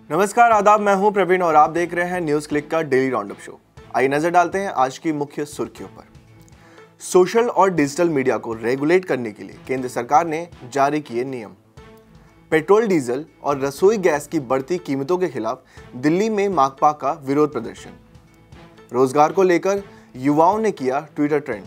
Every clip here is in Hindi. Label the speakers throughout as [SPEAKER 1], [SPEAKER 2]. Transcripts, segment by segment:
[SPEAKER 1] नमस्कार, आदाब। मैं हूं प्रवीण और आप देख रहे हैं न्यूज क्लिक का डेली राउंडअप शो। आइए नजर डालते हैं आज की मुख्य सुर्खियों पर। सोशल और डिजिटल मीडिया को रेगुलेट करने के लिए केंद्र सरकार ने जारी किए नियम। पेट्रोल, डीजल और रसोई गैस की बढ़ती कीमतों के खिलाफ दिल्ली में माकपा का विरोध प्रदर्शन। रोजगार को लेकर युवाओं ने किया ट्विटर ट्रेंड।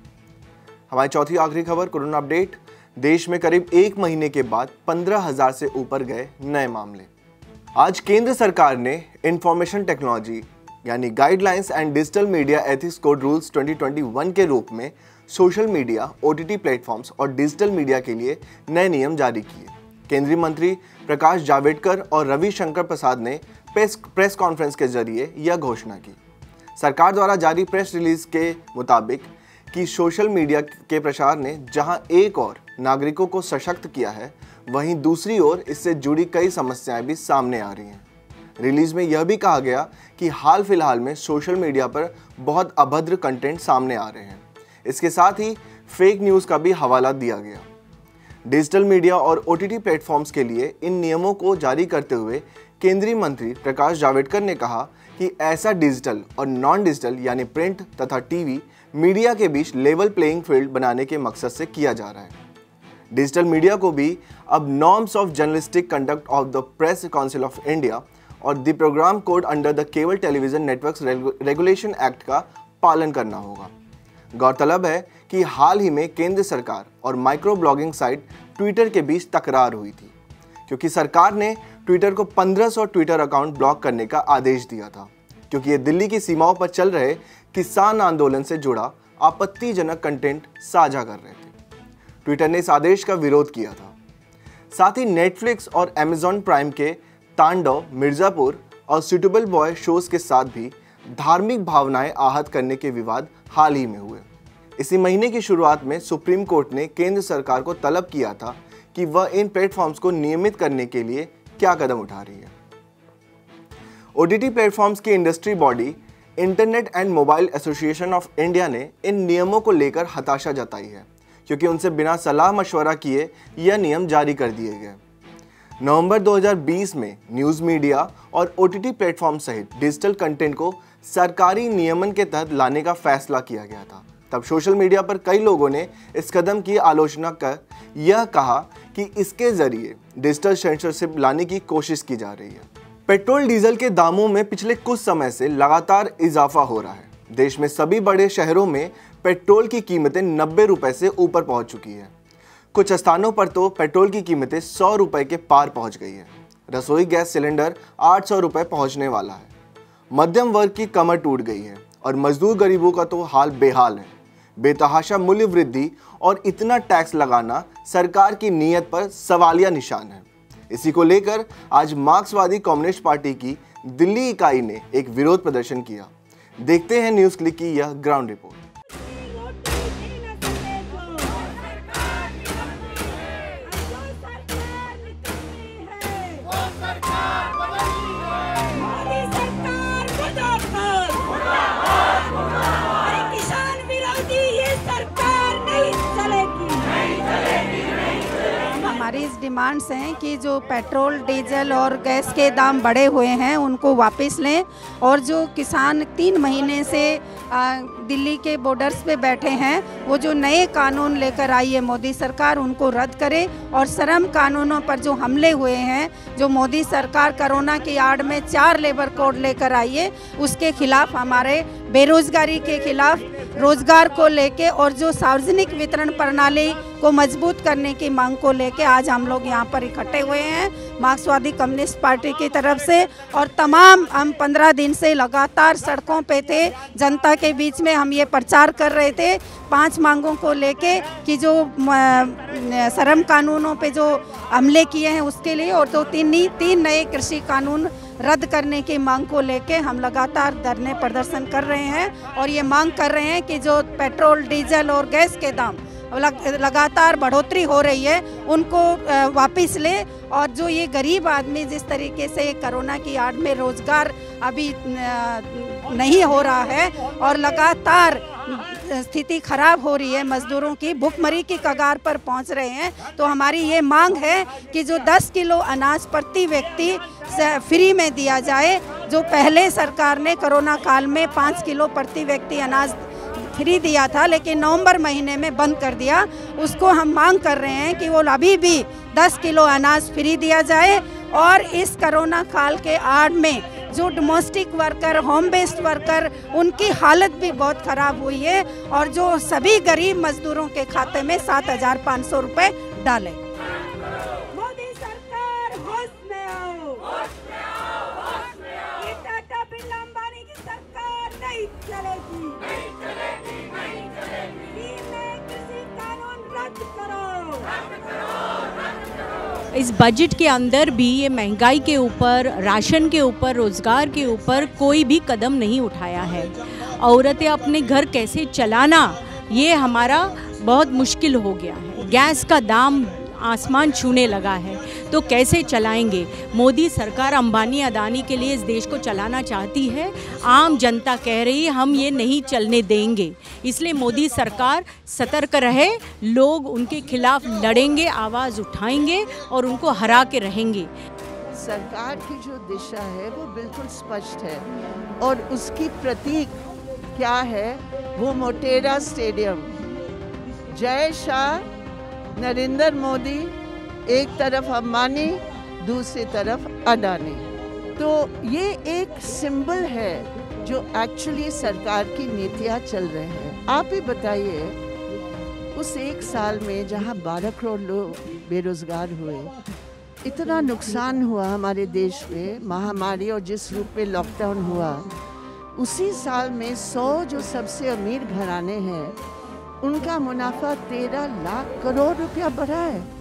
[SPEAKER 1] हमारी चौथी आखिरी खबर, कोरोना अपडेट। देश में करीब एक महीने के बाद 15,000 से ऊपर गए नए मामले। आज केंद्र सरकार ने इंफॉर्मेशन टेक्नोलॉजी यानी guidelines and digital media ethics code rules 2021 के रूप में सोशल मीडिया, ओटीटी प्लेटफॉर्म्स और डिजिटल मीडिया के लिए नए नियम जारी किए। केंद्रीय मंत्री प्रकाश जावड़ेकर और रविशंकर प्रसाद ने प्रेस कॉन्फ्रेंस के जरिए यह घोषणा की। सरकार द्वारा जारी प्रेस रिलीज के मुताबिक कि सोशल मीडिया के प्रसार ने जहां एक और नागरिकों को सशक्त किया है, वहीं दूसरी ओर इससे जुड़ी कई समस्याएं भी सामने आ रही हैं। रिलीज में यह भी कहा गया कि हाल फिलहाल में सोशल मीडिया पर बहुत अभद्र कंटेंट सामने आ रहे हैं। इसके साथ ही फेक न्यूज़ का भी हवाला दिया गया। डिजिटल मीडिया और ओटीटी प्लेटफॉर्म्स के लिए इन नियमों को जारी करते हुए केंद्रीय मंत्री प्रकाश जावड़ेकर ने कहा कि ऐसा डिजिटल और नॉन डिजिटल यानी प्रिंट तथा टीवी मीडिया के बीच लेवल प्लेइंग फील्ड बनाने के मकसद से किया जा रहा है। डिजिटल मीडिया को भी अब norms of journalistic conduct of the Press Council of India और the Programme Code under the Cable Television Networks Regulation Act का पालन करना होगा। गौरतलब है कि हाल ही में केंद्र सरकार और माइक्रो ब्लॉगिंग साइट ट्विटर के बीच तकरार हुई थी, क्योंकि सरकार ने ट्विटर को 1500 ट्विटर अकाउंट ब्लॉक करने का आदेश दिया था, क्योंकि ये दिल्ली की सीमाओं पर चल रहे किसान आंदोलन से जुड़ा आपत्तिजनक कंटेंट साझा कर रहे थे। ट्विटर ने इस आदेश का विरोध किया था। साथ ही नेटफ्लिक्स और अमेज़न प्राइम के तांडव, मिर्जापुर और सुटेबल बॉय शोज के साथ भी धार्मिक भावनाएं आहत करने के विवाद हाल ही में हुए। इसी महीने की शुरुआत में सुप्रीम कोर्ट ने केंद्र सरकार को तलब किया था कि वह इन प्लेटफॉर्म्स को नियमित करने के लिए क्या कदम उठा रही है। ओटीटी प्लेटफॉर्म्स की industry body Internet and Mobile Association of India ने इन नियमों को लेकर हताशा जताई है, क्योंकि उनसे बिना सलाह मशवरा किए यह नियम जारी कर दिए गए। नवंबर 2020 में न्यूज़ मीडिया और ओटीटी प्लेटफॉर्म सहित डिजिटल कंटेंट को सरकारी नियमन के तहत लाने का फैसला किया गया था। तब सोशल मीडिया पर कई लोगों ने इस कदम की आलोचना कर यह कहा कि इसके जरिए डिजिटल सेंसरशिप लाने की कोशिश की जा रही है। पेट्रोल, डीजल के दामों में पिछले कुछ समय से लगातार इजाफा हो रहा है। देश में सभी बड़े शहरों में पेट्रोल की कीमतें 90 रुपए से ऊपर पहुंच चुकी है। कुछ स्थानों पर तो पेट्रोल की कीमतें 100 रुपए के पार पहुंच गई है। रसोई गैस सिलेंडर 800 रुपए पहुंचने वाला है। मध्यम वर्ग की कमर टूट गई है और मजदूर गरीबों का तो हाल बेहाल है। बेतहाशा मूल्य वृद्धि और इतना टैक्स लगाना सरकार की नीयत पर सवालिया निशान है। इसी को लेकर आज मार्क्सवादी कम्युनिस्ट पार्टी की दिल्ली इकाई ने एक विरोध प्रदर्शन किया। देखते हैं न्यूज क्लिक की यह ग्राउंड रिपोर्ट।
[SPEAKER 2] हमारी इस डिमांड्स हैं कि जो पेट्रोल, डीजल और गैस के दाम बढ़े हुए हैं उनको वापस लें, और जो किसान 3 महीने से दिल्ली के बॉर्डर्स पे बैठे हैं, वो जो नए कानून लेकर आई है मोदी सरकार, उनको रद्द करे। और श्रम कानूनों पर जो हमले हुए हैं, जो मोदी सरकार कोरोना की आड़ में 4 लेबर कोड लेकर आई है, उसके खिलाफ, हमारे बेरोजगारी के खिलाफ, रोजगार को लेके और जो सार्वजनिक वितरण प्रणाली को मजबूत करने की मांग को लेके आज हम लोग यहाँ पर इकट्ठे हुए हैं मार्क्सवादी कम्युनिस्ट पार्टी की तरफ से। और तमाम हम 15 दिन से लगातार सड़कों पे थे, जनता के बीच में हम ये प्रचार कर रहे थे 5 मांगों को लेके कि जो श्रम कानूनों पे जो हमले किए हैं उसके लिए, और तो 3 नए कृषि कानून रद्द करने की मांग को लेके हम लगातार धरने प्रदर्शन कर रहे हैं। और ये मांग कर रहे हैं कि जो पेट्रोल, डीजल और गैस के दाम लगातार बढ़ोतरी हो रही है उनको वापस ले, और जो ये गरीब आदमी जिस तरीके से कोरोना की आड़ में रोजगार अभी नहीं हो रहा है और लगातार स्थिति खराब हो रही है, मजदूरों की भुखमरी की कगार पर पहुंच रहे हैं, तो हमारी ये मांग है कि जो 10 किलो अनाज प्रति व्यक्ति फ्री में दिया जाए, जो पहले सरकार ने कोरोना काल में 5 किलो प्रति व्यक्ति अनाज फ्री दिया था लेकिन नवंबर महीने में बंद कर दिया, उसको हम मांग कर रहे हैं कि वो अभी भी 10 किलो अनाज फ्री दिया जाए। और इस कोरोना काल के आड़ में जो domestic worker, home based worker, उनकी हालत भी बहुत ख़राब हुई है और जो सभी गरीब मजदूरों के खाते में 7,500 रुपये डालें।
[SPEAKER 3] मोदी सरकार होश में आओ, ये टाटा बिरला अंबानी की सरकार नहीं चलेगी, कृषि कानून रद्द करो।
[SPEAKER 4] इस बजट के अंदर भी ये महंगाई के ऊपर, राशन के ऊपर, रोज़गार के ऊपर कोई भी कदम नहीं उठाया है। औरतें अपने घर कैसे चलाना, ये हमारा बहुत मुश्किल हो गया है। गैस का दाम आसमान छूने लगा है, तो कैसे चलाएंगे? मोदी सरकार अंबानी अदानी के लिए इस देश को चलाना चाहती है। आम जनता कह रही है हम ये नहीं चलने देंगे, इसलिए मोदी सरकार सतर्क रहे। लोग उनके खिलाफ लड़ेंगे, आवाज़ उठाएंगे और उनको हरा के रहेंगे।
[SPEAKER 5] सरकार की जो दिशा है वो बिल्कुल स्पष्ट है और उसकी प्रतीक क्या है? वो मोटेरा स्टेडियम। जय शाह, नरेंद्र मोदी, एक तरफ अंबानी, दूसरी तरफ अडानी। तो ये एक सिंबल है जो एक्चुअली सरकार की नीतियाँ चल रहे हैं। आप ही बताइए, उस एक साल में जहाँ 12 करोड़ लोग बेरोजगार हुए, इतना नुकसान हुआ हमारे देश में, महामारी और जिस रूप में लॉकडाउन हुआ, उसी साल में 100 जो सबसे अमीर घराने हैं उनका मुनाफा 13 लाख करोड़ रुपया बढ़ा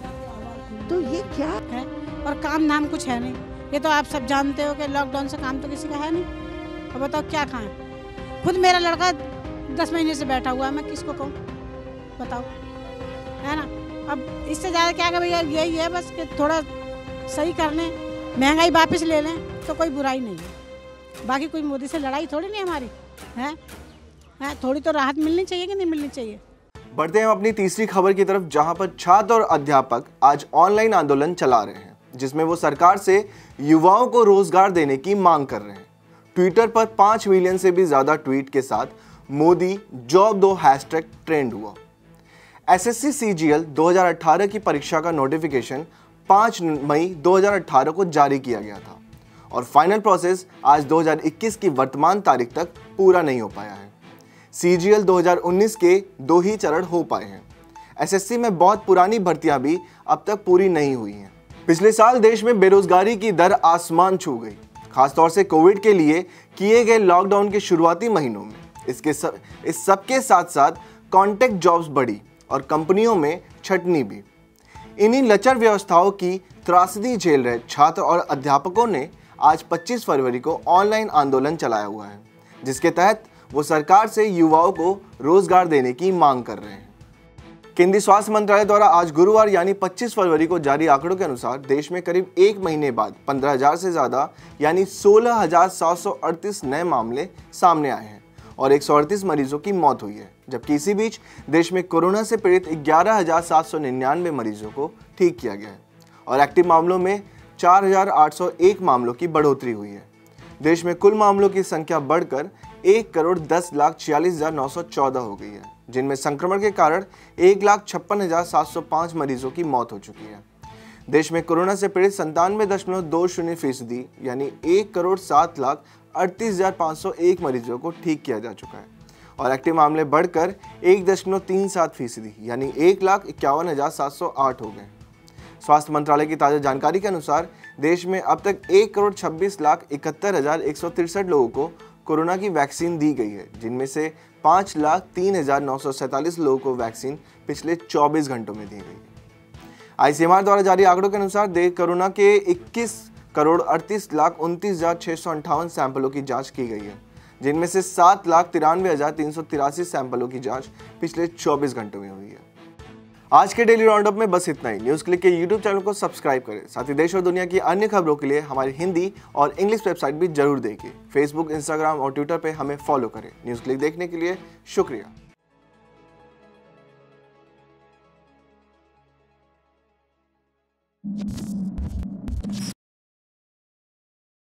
[SPEAKER 5] है। तो ये क्या
[SPEAKER 6] है? और काम नाम कुछ है नहीं। ये तो आप सब जानते हो कि लॉकडाउन से काम तो किसी का है नहीं। अब बताओ क्या खाएं? खुद मेरा लड़का 10 महीने से बैठा हुआ है, मैं किसको कहूँ बताओ, है ना? अब इससे ज़्यादा क्या कर भैया, यही है बस कि थोड़ा सही कर लें, महंगाई वापस ले लें तो कोई बुराई नहीं है। बाकी कोई मोदी से लड़ाई थोड़ी नहीं हमारी है, थोड़ी तो राहत मिलनी चाहिए कि नहीं मिलनी चाहिए।
[SPEAKER 1] बढ़ते हैं अपनी तीसरी खबर की तरफ, जहां पर छात्र और अध्यापक आज ऑनलाइन आंदोलन चला रहे हैं, जिसमें वो सरकार से युवाओं को रोजगार देने की मांग कर रहे हैं। ट्विटर पर 5 मिलियन से भी ज्यादा ट्वीट के साथ मोदी जॉब दो हैशटैग ट्रेंड हुआ। एसएससी सीजीएल 2018 की परीक्षा का नोटिफिकेशन 5 मई 2018 को जारी किया गया था और फाइनल प्रोसेस आज 2021 की वर्तमान तारीख तक पूरा नहीं हो पाया है। सीजीएल 2019 के 2 ही चरण हो पाए हैं। एसएससी में बहुत पुरानी भर्तियां भी अब तक पूरी नहीं हुई हैं। पिछले साल देश में बेरोजगारी की दर आसमान छू गई, खासतौर से कोविड के लिए किए गए लॉकडाउन के शुरुआती महीनों में। इस सब के साथ साथ कॉन्ट्रैक्ट जॉब्स बढ़ी और कंपनियों में छटनी भी। इन्हीं लचर व्यवस्थाओं की त्रासदी झेल रहे छात्र और अध्यापकों ने आज 25 फरवरी को ऑनलाइन आंदोलन चलाया हुआ है, जिसके तहत वो सरकार से युवाओं को रोजगार देने की मांग कर रहे हैं। केंद्रीय स्वास्थ्य मंत्रालय द्वारा आज गुरुवार यानी 25 फरवरी को जारी आंकड़ों के अनुसार देश में करीब 1 महीने बाद 15,000 से ज़्यादा यानी 16,738 नए मामले सामने आए हैं और 138 मरीजों की मौत हुई है, जबकि इसी बीच देश में कोरोना से पीड़ित 11,799 मरीजों को ठीक किया गया है और एक्टिव मामलों में 4,801 मामलों की बढ़ोतरी हुई है। देश में कुल मामलों की संख्या बढ़कर 1,10,46,914 हो गई है, जिनमें संक्रमण के कारण 1,56,705 मरीजों की मौत हो चुकी है। देश में कोरोना से पीड़ित 97.20% यानी 1,07,38,501 मरीजों को ठीक किया जा चुका है और एक्टिव मामले बढ़कर 1.37% यानी 1,51,708 हो गए। स्वास्थ्य मंत्रालय की ताज़ा जानकारी के अनुसार देश में अब तक 1,26,71,163 लोगों को कोरोना की वैक्सीन दी गई है, जिनमें से 5,03,947 लोगों को वैक्सीन पिछले 24 घंटों में दी गई है। आईसीएमआर द्वारा जारी आंकड़ों के अनुसार कोरोना के 21,38,29,658 सैंपलों की जांच की गई है, जिनमें से 7,93,383 सैंपलों की जांच पिछले 24 घंटों में हुई है। आज के डेली राउंडअप में बस इतना ही। न्यूज़ क्लिक के यूट्यूब चैनल को सब्सक्राइब करें, साथ ही देश और दुनिया की अन्य खबरों के लिए हमारी हिंदी और इंग्लिश वेबसाइट भी जरूर देखिए। फेसबुक, इंस्टाग्राम और ट्विटर पे हमें फॉलो करें। न्यूज़ क्लिक देखने के लिए शुक्रिया। है।